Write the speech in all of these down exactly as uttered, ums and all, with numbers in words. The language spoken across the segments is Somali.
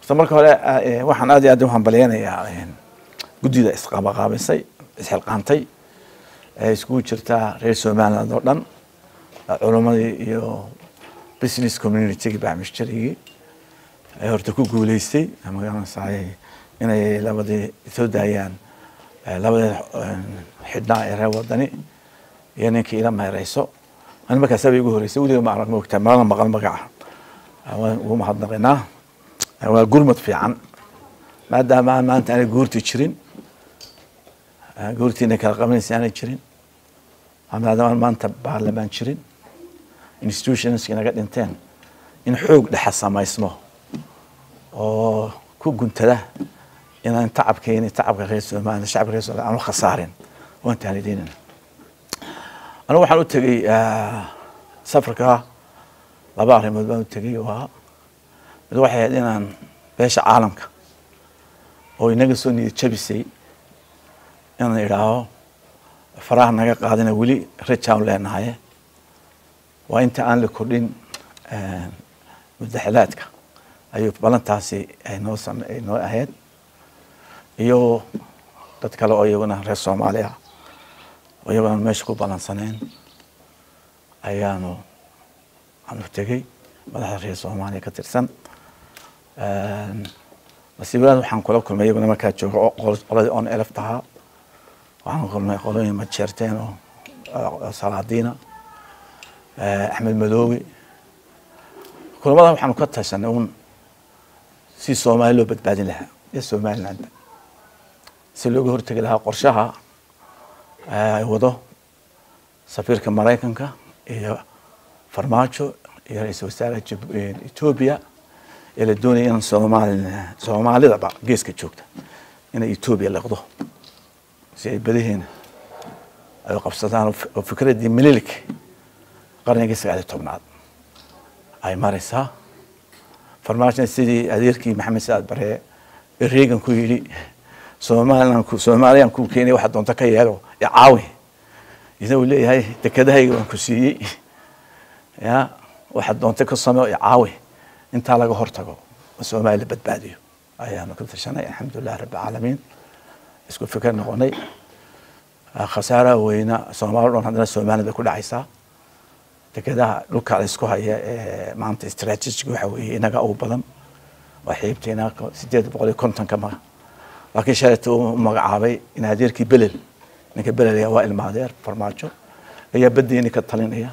marka hore waxaan aad iyo aad u hambaleynayaa guddida isqaabaqaabisay isxilqaantay ee isku jirta reer Soomaaliland oo dhan culumadii iyo business community baa mashruucii ay horta ku guuleystay ama garanaysaa inay labadii soo daayaan labada xidhnaa ee reer wadani iyo ninkii ila maarayso أنا ما كسبي يقول يسوي لي معرض مكتب ما مقال مقع هو ما حد نقيناه هو قرمت في عن ما دام ما ما أنت أنا قرتي تشرين قرتي إنك قبل سنة تشرين ما دام ما أنت بعلمان تشرين institutions كنا قد إنتين إن حوق لحصة ما اسمه أو كو قلت له إن أنت تعب كيني تعب غير ما أنا شعب غير أنا خسارين وأنت على ديننا أنا waxaan u tagay safarka laba arrimood baan u tagay waa mid waxay ahayd inaan beesha caalamka oo inaga soo niyad jabisay inaan idhaaho faraha naga qaadina weli rajaan leenahay waa inta aan la kordhin madaxlaadka ayuu balantaasi ay noo sameeyay noo ahayd iyo dad kale oo iyaguna reer Soomaaliya ويبقى ماشي كوب على سنين أيانو عم نفتكي بدها رئيس الصومالي كتير سن بس يقولون وحن كلهم كل ما يبغى ما كاتشوا قرض أون ألف تها وحن كل ما يقولون ما تشرتين وصلاح دينا أحمد مدوي كل ما وحن كتها سنون سي الصومالي لو بتبادل لها الصومالي عندنا سلوك هرتقي لها قرشها وضو سفير كمرايكنكا إيه فرماتشو إيه رئيس وزراء إثيوبيا إلى الدنيا إن سومال سومالي دبا جيس كتشوكتا إن إثيوبيا اللي قضوه زي بدي هنا قبضتان وفكرة دي مليلك قرن جيس قاعد تبناد أي مارسها فرماتشو سيدي أديركي محمد سعد بري الريجن كويلي سوماليان كو سوماليان كو كيني واحد دونتا كيالو يعاوي يقول لي هاي تكده هاي كوسي يا واحد دونتا كسمو يعاوي انت على هورتاغو سومالي بدباديو اي انا كنت شناي الحمد لله رب العالمين اسكو فكر نقوني خساره وينا سومالي عندنا سومالي ku dhacaysa تكده لوكا اسكو هي maanta strategic waxa weeye inaga ugu badan waxiibteena sideed boqol iyo konton kama لكن شايته مقعبي إن هديركي بلل إنك بلل يا وائل مادير فرماتشو هي بدي إنك تطلين هي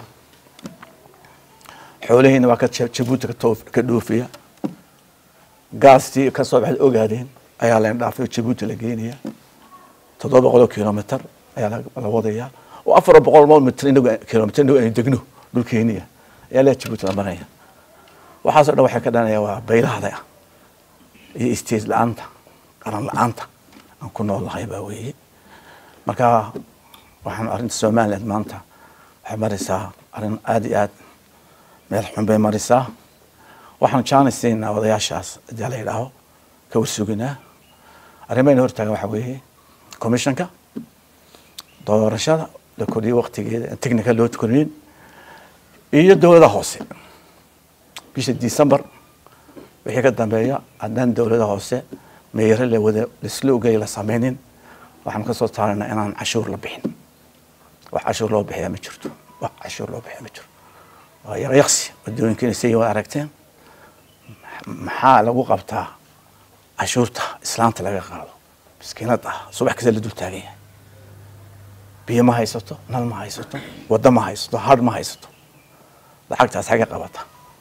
حوله هنا وقت شبوتك توف كدوفيا قاستي كصبح الأوجادين أيها لين دافع شبوت لقين هي تضرب قلو كيلومتر أيها الوضعية وأفر بقول مول مترين كيلومتر إنه يدقنوا بالكينية يا لا شبوت الأمرية وحصل لو حكينا يا بيلا هذا يستيز لأنت أنا لعنت أن كنا والله يبوي مركا وحنا أرنت السومالي مانتا حمارسا أرن آدي آد ملحون بين مارسا وحنا كان السنة وضياشاس ديالي له كوسوقنا أرمين هرتاق وحوي كوميشنكا دورشا لكل وقت تكنيكال لو تكونين إيه الدولة هوسي بيش ديسمبر وحي كدنبايا عندنا الدولة هوسي مير اللي وده السلوق جاي لسامينين وحنا كسر تعرنا إن عشور لبحين وعشور لو بحيا مجرد وعشور لو بحيا مجرد ويريقسي بدون يمكن يسوي وعركتين محال وقبتها عشورتها إسلام تلاقي قالوا مسكينتها صبح كذا اللي دول تاجيه بيه ما هيسطو نال ما هيسطو وده ما هيسطو هاد ما هيسطو لحقتها حاجة قبتها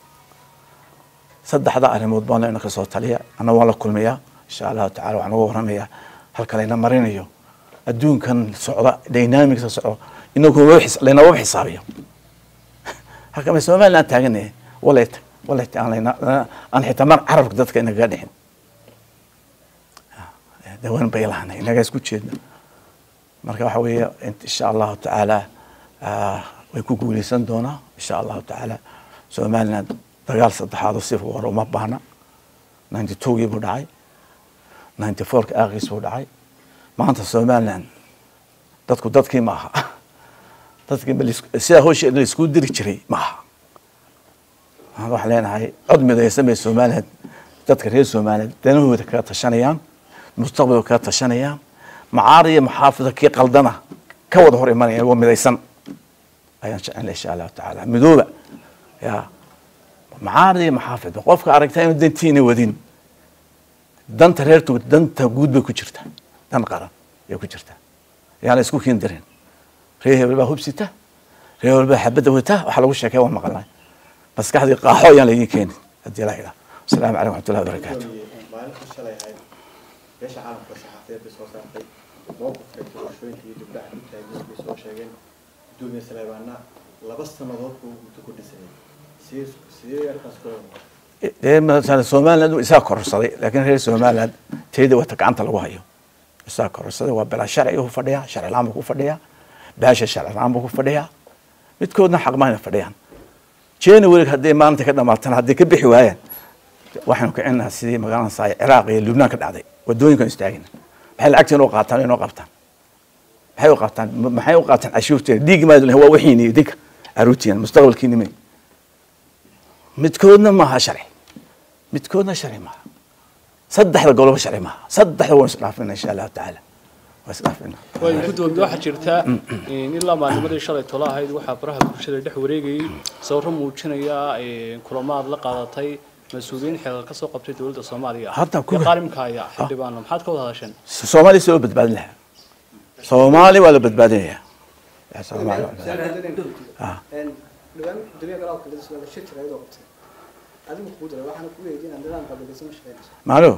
صدق هذا أنا موضوعنا إنك صوت عليها أنا والله كل مياه إن شاء الله تعالى وأنا ورمية هالكلام مرينيو الدون كان صعود ديناميك صعود إنه هو بحس لنا هو بحسابيه هكذا مسوي لنا تاجني وليت وليت أنا أنا حتمر عرف قدرت كأنك قاعدين ده وين بيلهنا هنا جالس كوتشي مركب حويه أنت إن شاء الله تعالى آه ويكون قولي سندونا إن شاء الله تعالى سوي لنا دجال صدق هذا الصفر ورا ما بهنا ناينتي تو جيبوا داعي ناينتي فور كأغيس وداعي ما أنت سومالنا dadku dadkii maaha dadkii sida hooshii la isku diri jiray maaha waxa leenahay cod midaysan bay Soomaaliyeed dadka reer Soomaaliyeed danahooda ka tashanayaan mustaqbalka ka tashanayaan macaariya maxaafada kii qaldana ka wada hor imanaya oo midaysan ayaan jecel insha Allah taala midooba ya macaariya maxaafada qofka aragtay inuu dantiina wadin danta reertu danta guud bay ku jirtaa dan qaran ay ku jirtaa yaana isku kiin dareen reer hebel baa hubsita reer hebel baa xabada wata waxa lagu sheekay waa maqalnay maskaxdii qaaxo ayaan la keenin hadii la ilaa السلام عليكم ورحمة الله وبركاته. ليش عالم كصحافية بسوساتي موقف كتير شوي في دبلة كتير بسوي شيئين دون سلامنا لبست نظرت وتكون سنين سير سير كسكون. إيه مثلا سومالند وإساكر صديق لكن هي سومالند تيجي وتكعنت الوهيو إساكر صديق وبلا شرعي هو فديا شرع العام هو فديا باش الشرع العام هو فديا بتكون حق ما يفديان. شيء ولك هدي ما أنت كده ما تنا هدي كبي حواية. waxaanu kicinaha sidii magaalada saay Ciraaq iyo Lebanon ka dhacday wadooyinkan istaagin maxay lacagteen oo qaataan inoo qabtaan maxay u qaataan maxay u qaataan cashuurteeda dhiig maadul waa wixiin idinka aruutiyan mustaqbalkiina may midkoodna ma aha sharci midkoodna sharci ma saddexda golob sharci ma saddexda waan isdhaafina insha Allah taala wasdhaafina way ku doonto waxa jirta in ilaa maalmadii shalay tolaahayd waxa baraha bulshada dhex wareegay sawirro muujinaya kulamaad la qaadatay مسؤولين حق كسر قبضة دولة الصومالية. حتى كل قارم كايا حد بانهم حد كود هذا شن. الصومالي سوى بتبادل لها. صومالي ولا بتبادل لها. يا صومالي. آه. لو أنا الدنيا قرأت كده سوى الشيء ترى يدور. هذا مخبوط لو إحنا كل يدين عندنا قبل بس مش فاهم. معلو.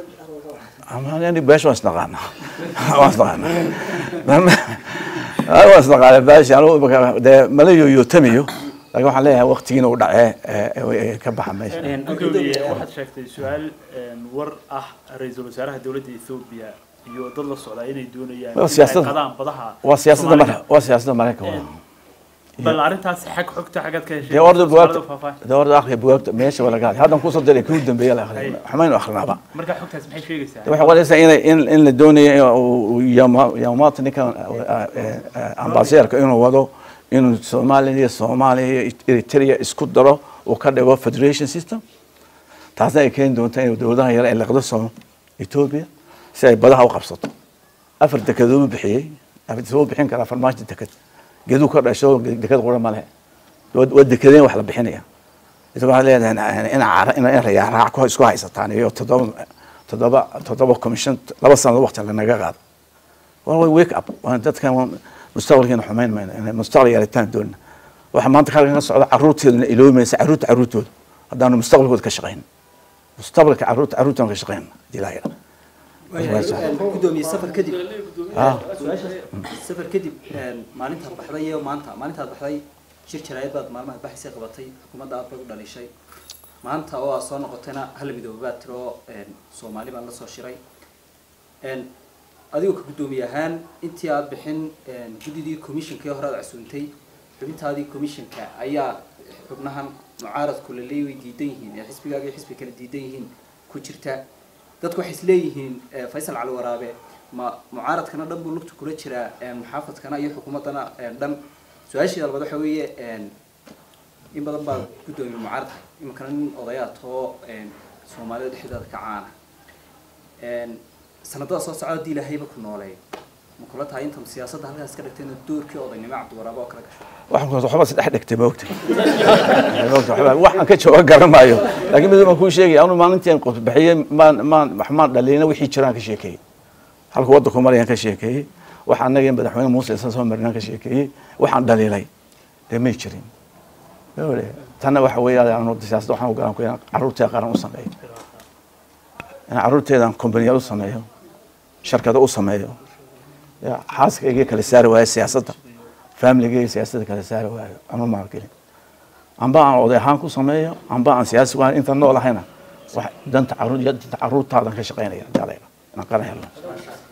أما يعني باش وصلنا وصلنا. ما ما وصلنا على باش يعني ده ملايو يتميو. لكن waxaan leeyahay waqtigiina uu dhacay ka baxa meesha een gudoomiye waxaad sheegtay su'aal een war ah ra'iisul wasaaraha dawladda Ethiopia iyo dad la socda inay doonayaan inay qadaan badaha waa siyaasadda marka waa siyaasadda Mareykanka bal arintaas xaq xogta xagad ka heshay de ordo buugta de ordo akhri buugta meesha wala gaar hadan ku soo diray ku dambeeyay la akhriyo xamayn akhrinaaba marka xogtaas maxay sheegaysaa waxa walaasa in in la doonayo yama yamaat ninka ambassador inuu wado إنه الصومالية الصومالية إريتريا إسكودرو وكذا فدريشن سيستم تعرفين كين دون تاني ودولها يلا اللي قدسهم إثيوبيا ساي بدها وقبضته أفرد تكذوب بحي أفرد تكذوب بحين كلا فرماش تكذب جدو كذا شو دكذب غير مالها ود كذين واحد بحينيا إذا ما عليه أنا أنا أنا عار أنا أنا يا راح كويس كويس تاني يو تضرب تضرب تضرب كوميشن لا بس أنا الوقت اللي أنا قاعد والله ويك أب وأنا تتكلم مستقبلكين حمين ما يعني مستقبل يالتان دون waxa maanta ka laga socdo caruurteedna iloomaysa caruurta caruurtood hadaan mustaqbalkooda ka shaqeyn mustaqbalka caruurta caruurtan ka shaqeyn dilaayo gudoomiye safar kadib ah safar kadib maalinta baxday iyo maanta maalinta baxday shir jaraayad baad maalmaha baxisay qabatay xukuumadda aad u dhalishay maanta oo soo noqotayna hal midoobaad tiro Soomaali baan la soo shiray een adigu ka gudoomiye ahaan intii aad bixin gudidii commissionka hore aad casuuntay xubintaadii commissionka ayaa xubnahan mucaaradku la leeyahay diidan yihiin ee xisbigaaga iyo xisbi kale diidan yihiin ku jirta dadku waxay isleeyihiin Faysal Cali Waraabe ma mucaaradkana dhan buu lugta kula jira muxaafadkana iyo xukuumadana dhan su'aashii dalbada waxa weeye in badan baa gudoomiye mucaaradka imkana nin odayaad oo Soomaalida dhexdeeda ka caana een sanadada soo socda ilaahay ba ku noolay ma kula tahay inta siyaasadda halkaas ka dhigtay doorkii odaynimo Cabdi Waraabe oo kala gashay waxaan ku waxba saddex dhigtay moogta moogta waxaan ka jooga garanayo laakiin mid ma ku sheegay aanu maalintii qof bixiyay ma ma maxmaan dhaleena wixii jiraan ka sheekay halka wadda ku marayaan ka sheekay waxa anaga madaxweyne Muuse soo marnaan ka sheekay waxaan dhaleelay deemay jirin wala tan waxa weeyaan aanu siyaasadda waxaan u garan ku inaan caruurta qaran u sameeyo أنا عروضتي كومبانيات وصنايع شركات وصنايع يا حاسك يجي كل سعر وهاي سياسة فاملي جي سياسة كل سعر وهاي أنا ما أقول عم بقى عن وضع حانكو صنايع عم بقى عن سياسة وهاي إنت نوع هنا واحد ده أنت عروض يد عروض هذا كشقينا يا جالينا أنا قرأ يلا